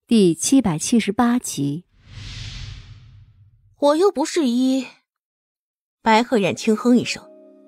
第778集。 我又不是医。白鹤冉轻哼一声，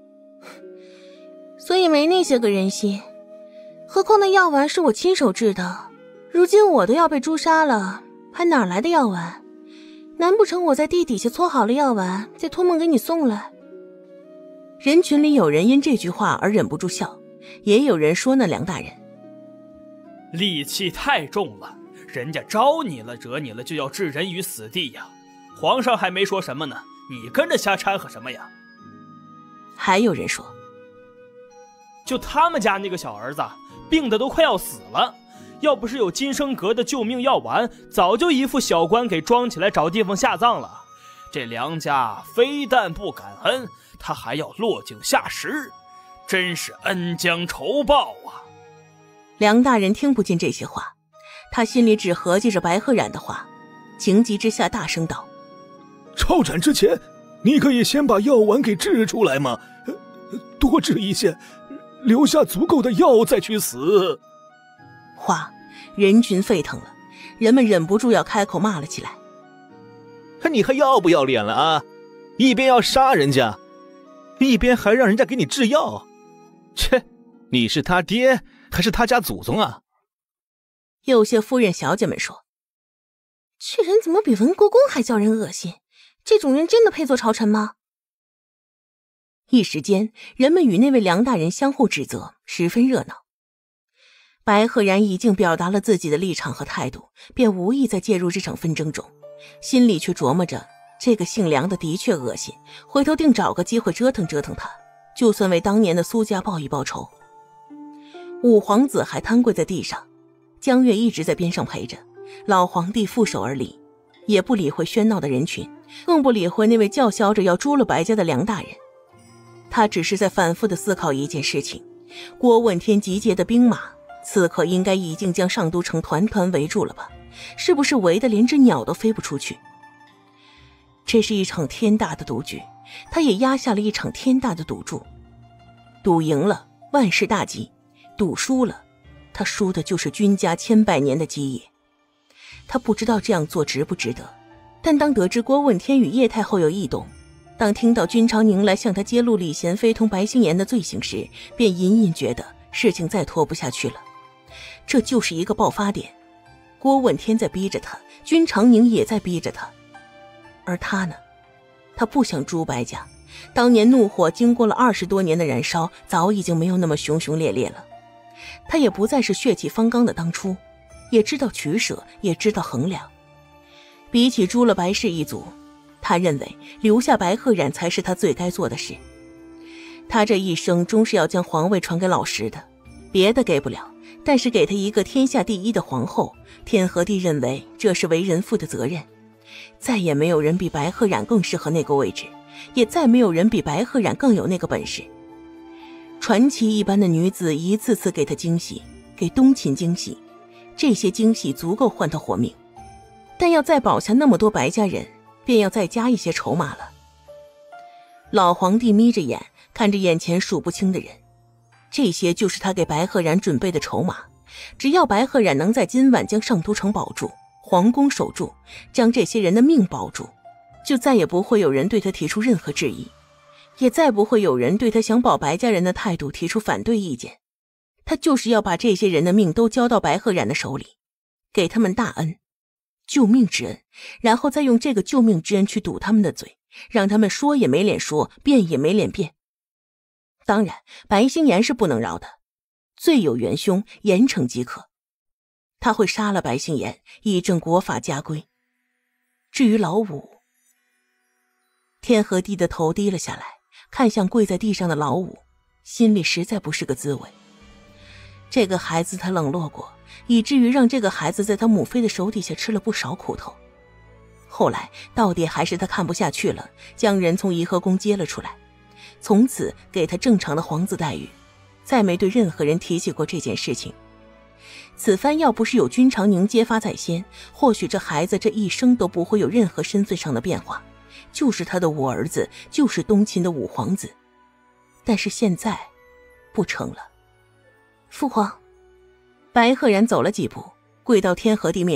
所以没那些个人心。何况那药丸是我亲手制的，如今我都要被诛杀了，还哪来的药丸？难不成我在地底下搓好了药丸，再托梦给你送来？人群里有人因这句话而忍不住笑，也有人说那梁大人戾气太重了，人家招你了惹你了就要置人于死地呀。皇上还没说什么呢，你跟着瞎掺和什么呀？ 还有人说， 就他们家那个小儿子病得都快要死了，要不是有金生阁的救命药丸，早就一副小棺给装起来找地方下葬了。这梁家非但不感恩，他还要落井下石，真是恩将仇报啊。 梁大人听不进这些话，他心里只合计着白鹤冉的话，情急之下大声道， 招斩之前你可以先把药丸给制出来吗？多制一些，留下足够的药再去死。 话人群沸腾了，人们忍不住要开口骂了起来。 你还要不要脸了啊？一边要杀人家，一边还让人家给你制药，切，你是他爹还是他家祖宗啊？ 有些夫人小姐们说，这人怎么比文国公还叫人恶心？这种人真的配做朝臣吗？一时间，人们与那位梁大人相互指责，十分热闹。白鹤冉已经表达了自己的立场和态度，便无意再介入这场纷争中，心里却琢磨着，这个姓梁的的确恶心，回头定找个机会折腾折腾他，就算为当年的苏家报一报仇。五皇子还瘫跪在地上，江月一直在边上陪着，老皇帝负手而立，也不理会喧闹的人群，更不理会那位叫嚣着要诛了白家的梁大人。他只是在反复地思考一件事情，郭问天集结的兵马此刻应该已经将上都城团团围住了吧？是不是围得连只鸟都飞不出去？这是一场天大的赌局，他也压下了一场天大的赌注。赌赢了，万事大吉；赌输了，他输的就是君家千百年的基业。他不知道这样做值不值得，但当得知郭问天与叶太后有异动，当听到君长宁来向他揭露李贤妃同白星妍的罪行时，便隐隐觉得事情再拖不下去了。这就是一个爆发点，郭问天在逼着他，君长宁也在逼着他。而他呢？他不想诛白家，当年怒火经过了20多年的燃烧，早已经没有那么熊熊烈烈了。他也不再是血气方刚的当初，也知道取舍，也知道衡量。比起诛了白氏一族，他认为留下白鹤冉才是他最该做的事。他这一生终是要将皇位传给老实的，别的给不了，但是给他一个天下第一的皇后，天和地认为这是为人父的责任。再也没有人比白鹤冉更适合那个位置，也再没有人比白鹤冉更有那个本事。传奇一般的女子一次次给他惊喜，给东秦惊喜，这些惊喜足够换他活命，但要再保下那么多白家人，便要再加一些筹码了。老皇帝眯着眼看着眼前数不清的人，这些就是他给白鹤冉准备的筹码。只要白鹤冉能在今晚将上都城保住，皇宫守住，将这些人的命保住，就再也不会有人对他提出任何质疑，也再不会有人对他想保白家人的态度提出反对意见。他就是要把这些人的命都交到白鹤冉的手里，给他们大恩，救命之恩，然后再用这个救命之恩去堵他们的嘴，让他们说也没脸说，辩也没脸辩。当然，白星妍是不能饶的，罪有元凶，严惩即可。他会杀了白星妍，以正国法家规。至于老五，天和地的头低了下来，看向跪在地上的老五，心里实在不是个滋味。这个孩子他冷落过，以至于让这个孩子在他母妃的手底下吃了不少苦头。后来到底还是他看不下去了，将人从颐和宫接了出来，从此给他正常的皇子待遇，再没对任何人提起过这件事情。此番要不是有君长宁揭发在先，或许这孩子这一生都不会有任何身份上的变化，就是他的五儿子，就是东秦的五皇子。但是现在不成了。父皇，白鹤冉走了几步，跪到天和地面前，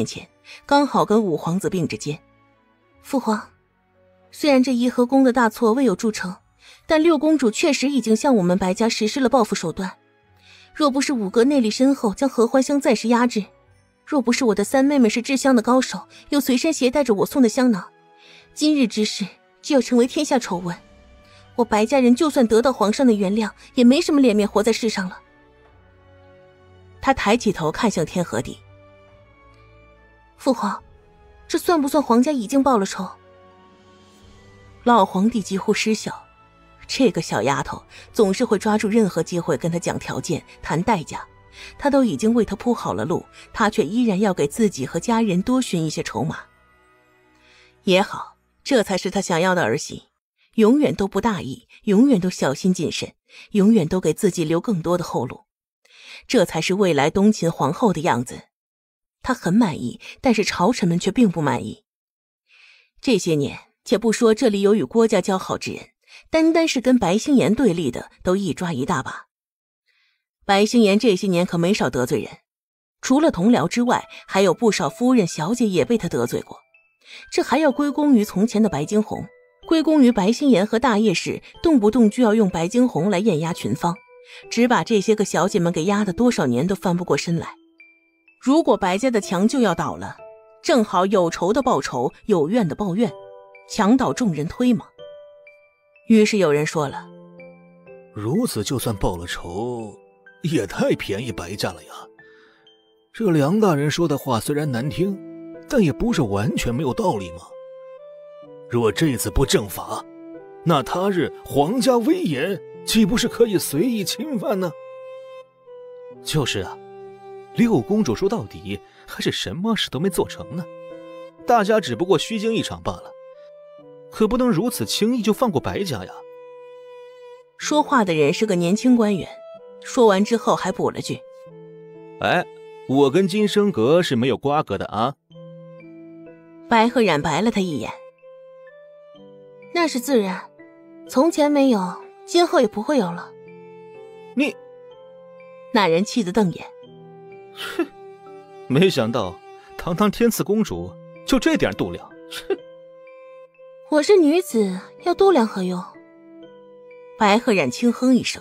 刚好跟五皇子并着肩。父皇，虽然这颐和宫的大错未有铸成，但六公主确实已经向我们白家实施了报复手段。若不是五哥内力深厚将合欢香暂时压制，若不是我的三妹妹是制香的高手，又随身携带着我送的香囊，今日之事就要成为天下丑闻。我白家人就算得到皇上的原谅，也没什么脸面活在世上了。他抬起头看向天和地。父皇，这算不算皇家已经报了仇？老皇帝几乎失笑，这个小丫头总是会抓住任何机会跟他讲条件谈代价，他都已经为他铺好了路，他却依然要给自己和家人多寻一些筹码。也好，这才是他想要的儿媳，永远都不大意，永远都小心谨慎，永远都给自己留更多的后路，这才是未来东秦皇后的样子。他很满意，但是朝臣们却并不满意。这些年，且不说这里有与郭家交好之人，单单是跟白星妍对立的都一抓一大把。白星妍这些年可没少得罪人，除了同僚之外，还有不少夫人小姐也被他得罪过。这还要归功于从前的白惊鸿，归功于白星妍和大叶氏动不动就要用白惊鸿来艳压群芳，只把这些个小姐们给压得多少年都翻不过身来。如果白家的墙就要倒了，正好有仇的报仇，有怨的报怨，墙倒众人推嘛。于是有人说了， 如此就算报了仇，也太便宜白家了呀。这梁大人说的话虽然难听，但也不是完全没有道理嘛。若这次不正法，那他日皇家威严岂不是可以随意侵犯呢？ 就是啊，六公主说到底还是什么事都没做成呢，大家只不过虚惊一场罢了，可不能如此轻易就放过白家呀。 说话的人是个年轻官员，说完之后还补了句， 哎，我跟金生阁是没有瓜葛的啊。 白鹤染白了他一眼，那是自然，从前没有，今后也不会有了。 你， 那人气得瞪眼， 哼，没想到堂堂天赐公主就这点度量，哼。 我是女子，要度量何用？白鹤染轻哼一声，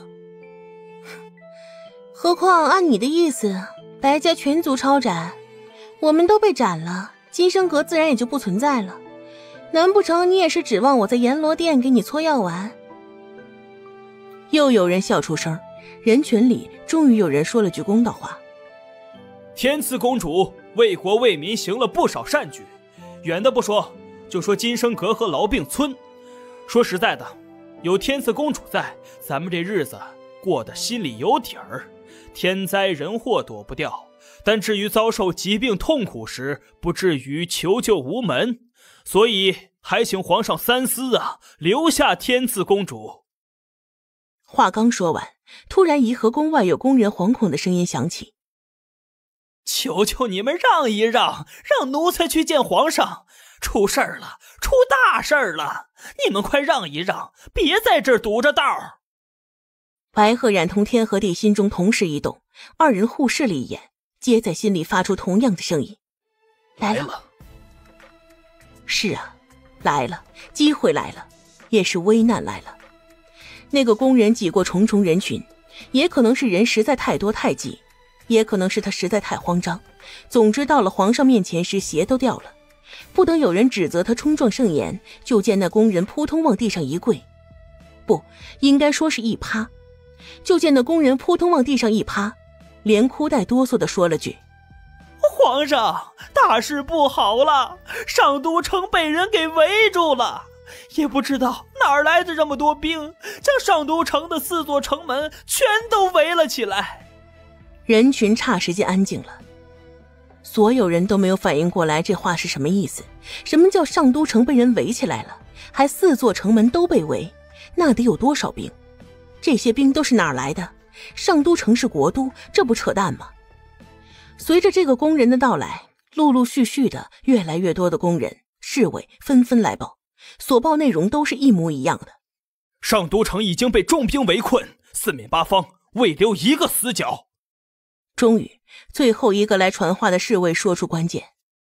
何况按你的意思，白家全族抄斩，我们都被斩了，金生阁自然也就不存在了。难不成你也是指望我在阎罗殿给你搓药丸？又有人笑出声，人群里终于有人说了句公道话。 天赐公主为国为民行了不少善举，远的不说，就说金生阁和痨病村，说实在的，有天赐公主在，咱们这日子过得心里有底儿，天灾人祸躲不掉，但至于遭受疾病痛苦时，不至于求救无门，所以还请皇上三思啊，留下天赐公主。 话刚说完，突然颐和宫外有宫人惶恐的声音响起， 求求你们让一让，让奴才去见皇上，出事儿了，出大事儿了，你们快让一让，别在这儿堵着道。 白鹤染同天和地心中同时一动，二人互视了一眼，皆在心里发出同样的声音，来了。是啊，来了，机会来了，也是危难来了。那个工人挤过重重人群，也可能是人实在太多太挤，也可能是他实在太慌张，总之到了皇上面前时鞋都掉了。不等有人指责他冲撞圣颜，就见那工人扑通往地上一跪，不应该说是一趴，就见那工人扑通往地上一趴，连哭带哆嗦地说了句， 皇上，大事不好了，上都城被人给围住了，也不知道哪儿来的这么多兵，将上都城的4座城门全都围了起来。 人群霎时间安静了，所有人都没有反应过来这话是什么意思。什么叫上都城被人围起来了，还4座城门都被围，那得有多少兵？这些兵都是哪儿来的？上都城是国都，这不扯淡吗？随着这个工人的到来，陆陆续续的越来越多的工人侍卫纷纷来报，所报内容都是一模一样的。 上都城已经被重兵围困，四面八方未留一个死角。 终于，最后一个来传话的侍卫说出关键：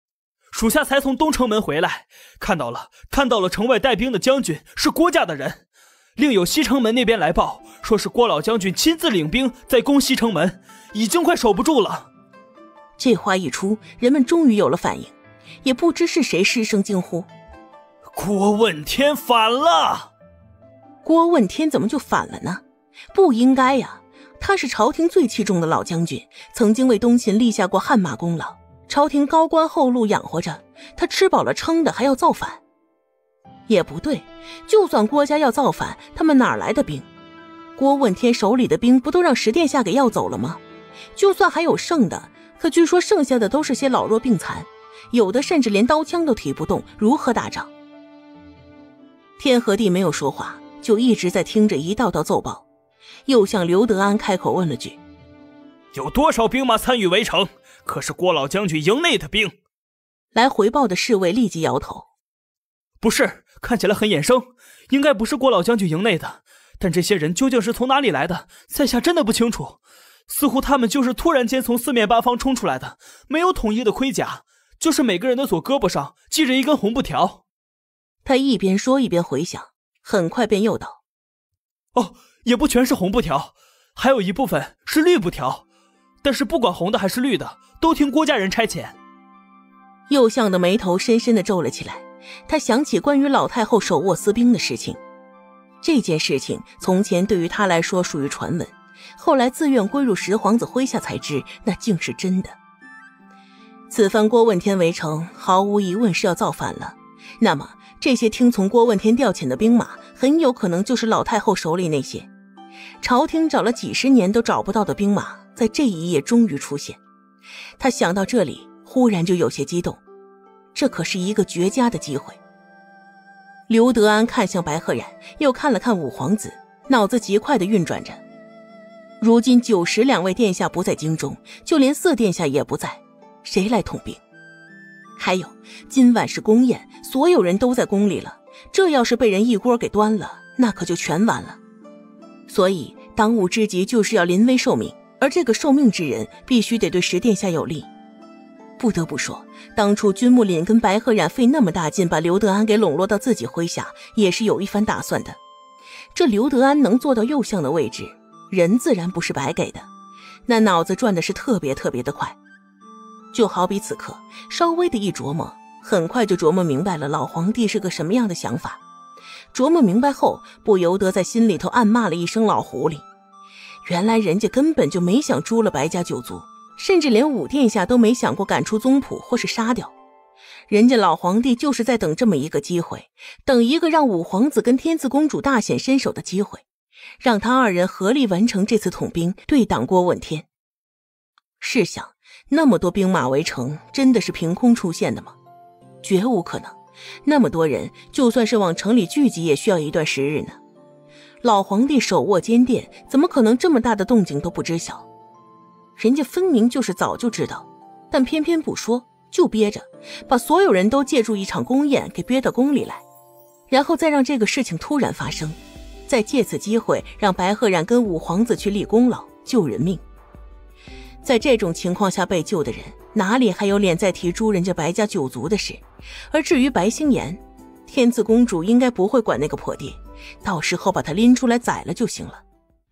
属下才从东城门回来，看到了城外带兵的将军是郭家的人，另有西城门那边来报，说是郭老将军亲自领兵在攻西城门，已经快守不住了。 这话一出，人们终于有了反应，也不知是谁失声惊呼： 郭问天反了！ 郭问天怎么就反了呢？不应该呀，他是朝廷最器重的老将军，曾经为东秦立下过汗马功劳，朝廷高官厚禄养活着，他吃饱了撑的还要造反？也不对，就算郭家要造反，他们哪来的兵？郭问天手里的兵不都让十殿下给要走了吗？就算还有剩的，可据说剩下的都是些老弱病残，有的甚至连刀枪都提不动，如何打仗？天和地没有说话，就一直在听着一道道奏报，又向刘德安开口问了句： 有多少兵马参与围城？可是郭老将军营内的兵？ 来回报的侍卫立即摇头： 不是，看起来很眼生，应该不是郭老将军营内的，但这些人究竟是从哪里来的，在下真的不清楚，似乎他们就是突然间从四面八方冲出来的，没有统一的盔甲，就是每个人的左胳膊上系着一根红布条。 他一边说一边回想，很快便又道： 哦，也不全是红布条，还有一部分是绿布条，但是不管红的还是绿的，都听郭家人差遣。 右相的眉头深深地皱了起来，他想起关于老太后手握私兵的事情。这件事情从前对于他来说属于传闻，后来自愿归入十皇子麾下才知，那竟是真的。此番郭问天围城，毫无疑问是要造反了。那么这些听从郭问天调遣的兵马，很有可能就是老太后手里那些朝廷找了几十年都找不到的兵马，在这一夜终于出现。他想到这里，忽然就有些激动，这可是一个绝佳的机会。刘德安看向白鹤然，又看了看五皇子，脑子极快地运转着。如今90两位殿下不在京中，就连四殿下也不在，谁来统兵？还有，今晚是宫宴，所有人都在宫里了，这要是被人一锅给端了，那可就全完了。所以当务之急就是要临危受命，而这个受命之人必须得对十殿下有利。不得不说，当初君木林跟白鹤然费那么大劲把刘德安给笼络到自己麾下，也是有一番打算的。这刘德安能做到右相的位置，人自然不是白给的，那脑子转的是特别的快。就好比此刻稍微的一琢磨，很快就琢磨明白了老皇帝是个什么样的想法。琢磨明白后，不由得在心里头暗骂了一声老狐狸。原来人家根本就没想诛了白家九族，甚至连五殿下都没想过赶出宗谱或是杀掉。人家老皇帝就是在等这么一个机会，等一个让五皇子跟天赐公主大显身手的机会，让他二人合力完成这次统兵，对挡郭问天。试想，那么多兵马围城，真的是凭空出现的吗？绝无可能。那么多人，就算是往城里聚集，也需要一段时日呢。老皇帝手握坚殿，怎么可能这么大的动静都不知晓？人家分明就是早就知道，但偏偏不说，就憋着，把所有人都借助一场宫宴给憋到宫里来，然后再让这个事情突然发生，再借此机会让白鹤然跟五皇子去立功劳救人命。在这种情况下被救的人，哪里还有脸再提诛人家白家九族的事？而至于白星妍，天赐公主应该不会管那个破爹，到时候把他拎出来宰了就行了。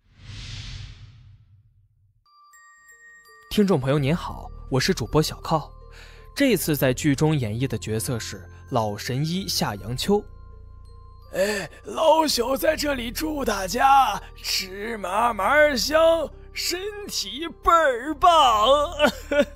听众朋友您好，我是主播小靠，这次在剧中演绎的角色是老神医夏阳秋。 老朽在这里祝大家吃嘛嘛香，身体倍儿棒。